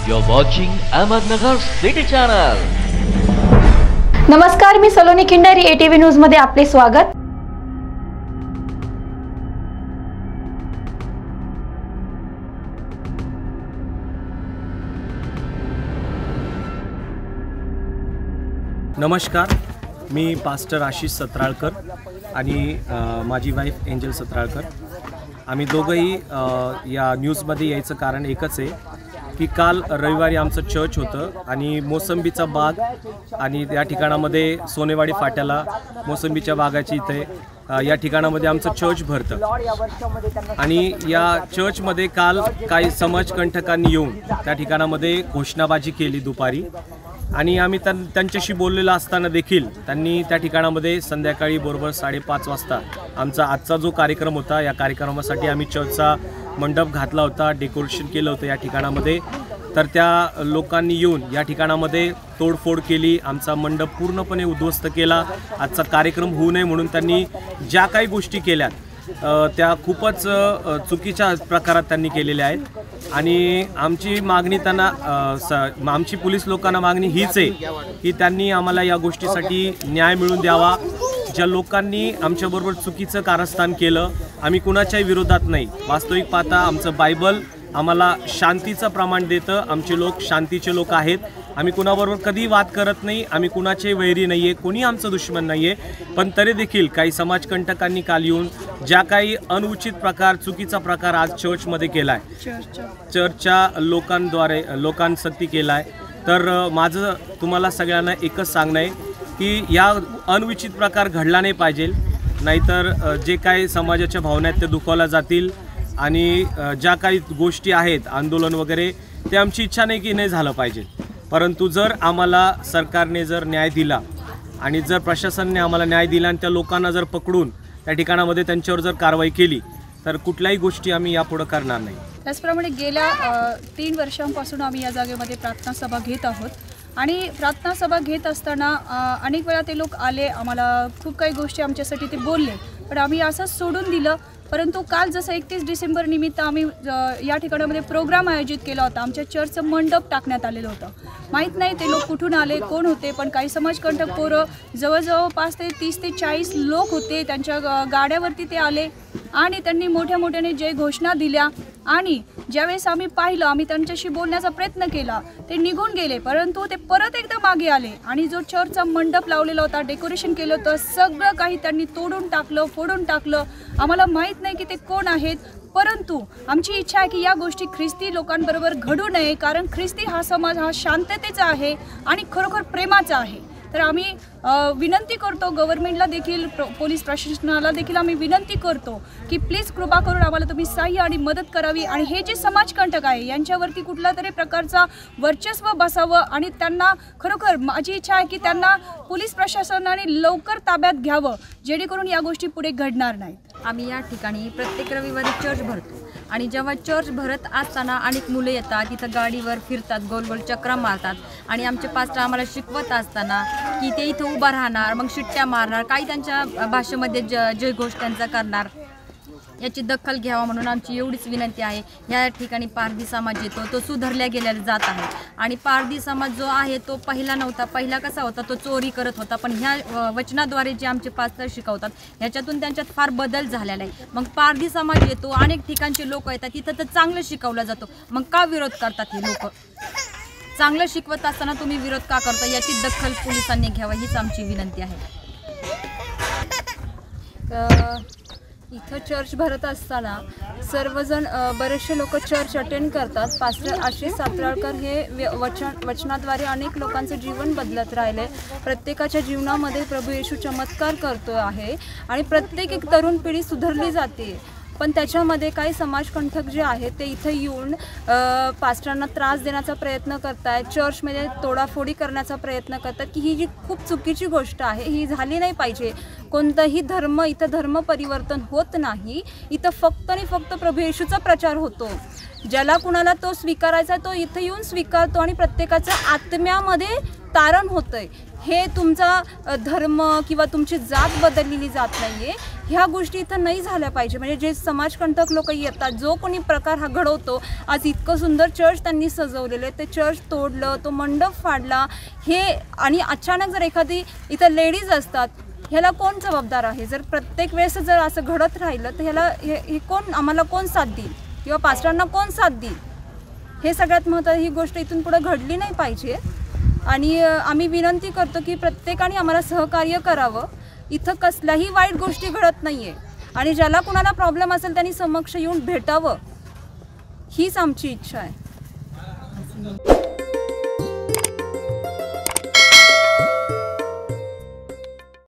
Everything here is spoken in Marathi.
You're watching Ahmednagar City Channel. नमस्कार, मी सलोनी खिंडारी, ATV न्यूज मध्ये आपले स्वागत. नमस्कार, मी पास्टर आशिष सत्राळकर आणि माझी वाईफ एंजल सत्राळकर. आम्ही दोघंही या न्यूजमध्ये यायचं कारण एकच आहे की काल रविवारी आमचं चर्च होतं आणि मोसंबीचा बाग आणि या ठिकाणामध्ये सोनेवाडी फाट्याला मोसंबीच्या बागाची इथे या ठिकाणामध्ये आमचं चर्च भरतं आणि या चर्चमध्ये काल काही समाजकंटकांनी येऊन त्या ठिकाणामध्ये घोषणाबाजी केली दुपारी आणि आम्ही त्यांच्याशी बोललेलं असताना देखील त्यांनी त्या ठिकाणामध्ये संध्याकाळी बरोबर 5:30 वाजता आमचा आजचा जो कार्यक्रम होता, या कार्यक्रमासाठी आम्ही चर्चचा मंडप घातला होता, डेकोरेशन केलं होतं या ठिकाणामध्ये. तर त्या लोकांनी येऊन या ठिकाणामध्ये तोडफोड केली, आमचा मंडप पूर्णपणे उद्ध्वस्त केला. आजचा कार्यक्रम होऊ नये म्हणून त्यांनी ज्या काही गोष्टी केल्यात त्या खूपच चुकीच्या प्रकारात त्यांनी केलेल्या आहेत आणि आमची मागणी त्यांना आमची पोलीस लोकांना मागणी हीच आहे की त्यांनी आम्हाला या गोष्टीसाठी न्याय मिळवून द्यावा. ज्या लोकांनी आमच्याबरोबर चुकीचं कारस्थान केलं, आम्ही कुणाच्याही विरोधात नाही. वास्तविक पाहता आमचं बायबल आम्हाला शांतीचं प्रमाण देतं. आमचे लोक शांतीचे लोक आहेत. आम्ही कुणाबरोबर कधी वाद करत नाही, आम्ही कुणाचे वैरी नाही आहे, कोणी आमचं दुश्मन नाही आहे. पण तरी देखील काही समाजकंटकांनी काल येऊन ज्या काही अनुचित प्रकार, चुकीचा प्रकार आज चर्चमध्ये केला आहे, चर्चच्या लोकांसाठी केला आहे. तर माझं तुम्हाला सगळ्यांना एकच सांगणं आहे की या अनुचित प्रकार घडला नाही पाहिजे, नाहीतर जे काही समाजाच्या भावना आहेत ते दुखावल्या जातील आणि ज्या काही गोष्टी आहेत आंदोलन वगैरे, ते आमची इच्छा नाही की नाही झालं पाहिजे. परंतु जर आम्हाला सरकारने जर न्याय दिला आणि जर प्रशासनाने आम्हाला न्याय दिला आणि त्या लोकांना जर पकडून त्या ठिकाणामध्ये त्यांच्यावर जर कारवाई केली तर कुठल्याही गोष्टी आम्ही यापुढे करणार नाही. त्याचप्रमाणे गेल्या 3 वर्षांपासून आम्ही या जागेमध्ये प्रार्थना सभा घेत आहोत आणि प्रार्थना सभा घेत असताना अनेक वेळा ते लोक आले, आम्हाला खूप काही गोष्टी आमच्यासाठी ते बोलले, पण आम्ही असंच सोडून दिलं. परंतु काल जसं 31 डिसेंबर निमित्त आम्ही या ठिकाणामध्ये प्रोग्राम आयोजित केला होता. आमच्या चर्चचं मंडप टाकण्यात आलेलं होतं. माहीत नाही ते लोक कुठून आले, कोण होते, पण काही समाजकंटक पोरं जवळजवळ 30 ते 40 लोक होते. त्यांच्या गाड्यावरती ते आले आणि त्यांनी मोठ्याने जय घोषणा दिल्या आणि ज्यावेळेस आम्ही पाहिलं, आम्ही त्यांच्याशी बोलण्याचा प्रयत्न केला, ते निघून गेले. परंतु ते परत एकदा मागे आले आणि जो चर्चचा मंडप लावलेला होता, डेकोरेशन केलं होतं, सगळं काही त्यांनी तोडून टाकलं, फोडून टाकलं. आम्हाला माहीत नाही की ते कोण आहेत, परंतु आमची इच्छा आहे की या गोष्टी ख्रिस्ती लोकांबरोबर घडू नये, कारण ख्रिस्ती हा समाज हा शांततेचा आहे आणि खरोखर प्रेमाचा आहे. तर आम्ही विनंती करतो गव्हर्नमेंटला देखील, पोलीस प्रशासनाला देखील आम्ही विनंती करतो की प्लीज कृपा करून आम्हाला तुम्ही सहाय्य आणि मदत करावी आणि हे जे समाजकंटक आहे यांच्यावरती कुठला तरी प्रकारचा वर्चस्व बसावं आणि त्यांना खरोखर माझी इच्छा आहे की त्यांना पोलीस प्रशासनाने लवकर ताब्यात घ्यावं, जेणेकरून या गोष्टी पुढे घडणार नाहीत. आम्ही या ठिकाणी प्रत्येक रविवारी चर्च भरतो आणि जेव्हा चर्च भरत असताना अनेक मुले येतात, तिथं गाडीवर फिरतात, गोल चक्रा मारतात आणि आमचे पास्टर आम्हाला शिकवत असताना की ते इथं उभा राहणार, मग शिट्ट्या मारणार, काही त्यांच्या भाषेमध्ये जयघोष त्यांचा करणार. याची दखल घ्यावा म्हणून आमची एवढीच विनंती आहे. या ठिकाणी पारधी समाज येतो, तो सुधारल्या गेल्या जात आहे आणि पारधी समाज जो आहे तो पहिला नव्हता. पहिला कसा होता, तो चोरी करत होता, पण ह्या वचनाद्वारे जे आमचे पास्टर शिकवतात ह्याच्यातून त्यांच्यात फार बदल झालेला आहे. मग पारधी समाज येतो, अनेक ठिकाणचे लोक येतात, तिथं तर चांगलं शिकवलं जातं, मग का विरोध करतात हे लोक? चांगलं शिकवत असताना तुम्ही विरोध का करता, याची दखल पोलिसांनी घ्यावा हीच आमची विनंती आहे. इथं चर्च भरत असताना सर्वजण बरेचसे लोक चर्च अटेंड करतात. पास्टर आशिष सत्राळकर हे वचनाद्वारे अनेक लोकांचं जीवन बदलत राहिले. प्रत्येकाच्या जीवनामध्ये प्रभू येशू चमत्कार करतो आहे आणि प्रत्येक एक तरुण पिढी सुधारली जाते. पण त्याच्यामध्ये काही समाजकंटक जे आहेत ते इथे येऊन पास्टरांना त्रास देण्याचा प्रयत्न करत आहेत, चर्चमध्ये तोडाफोडी करण्याचा प्रयत्न करतात की ही जी खूप चुकीची गोष्ट आहे, ही झाली नाही पाहिजे. कोणताही धर्म इथं धर्म परिवर्तन होत नाही. इथं फक्त आणि फक्त प्रभू येशूचा प्रचार होतो. ज्याला कुणाला तो स्वीकारायचा तो इथं येऊन स्वीकारतो आणि प्रत्येकाच्या आत्म्यामध्ये तारण होतंय. हे तुमचा धर्म किंवा तुमची जात बदललेली जात नाही आहे. ह्या गोष्टी इथं नाही झाल्या पाहिजे. म्हणजे जे समाजकंटक लोक येतात, जो कोणी प्रकार हा घडवतो, आज इतकं सुंदर चर्च त्यांनी सजवलेलं आहे, ते चर्च तोडलं, तो मंडप फाडला, हे आणि अचानक जर एखादी इथं लेडीज असतात, ह्याला कोण जबाबदार आहे? जर प्रत्येक वेळेस जर असं घडत राहिलं तर ह्याला हे कोण, आम्हाला कोण साथ देईल किंवा पास्टरांना कोण साथ देईल? हे सगळ्यात महत्त्वाची ही गोष्ट इथून पुढे घडली नाही पाहिजे. आणि आम्ही विनंती करतो की प्रत्येकाने आम्हाला सहकार्य करावं. इथं कसल्याही वाईट गोष्टी घडत नाही आहे आणि ज्याला कुणाला प्रॉब्लेम असेल त्यांनी समक्ष येऊन भेटावं, हीच आमची इच्छा आहे.